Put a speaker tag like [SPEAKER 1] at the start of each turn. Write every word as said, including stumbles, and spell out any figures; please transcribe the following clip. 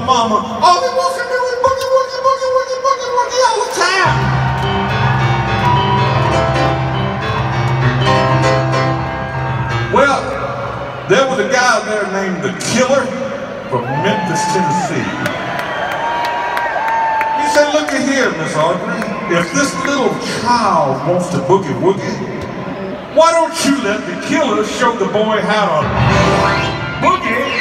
[SPEAKER 1] mama, all he wants to do is boogie, woogie, boogie, woogie, boogie, woogie all the time. Well, there was a guy there named The Killer from Memphis, Tennessee. He said, look at here, Miss Audrey, if this little child wants to boogie woogie, why don't you let The Killer show the boy how to boogie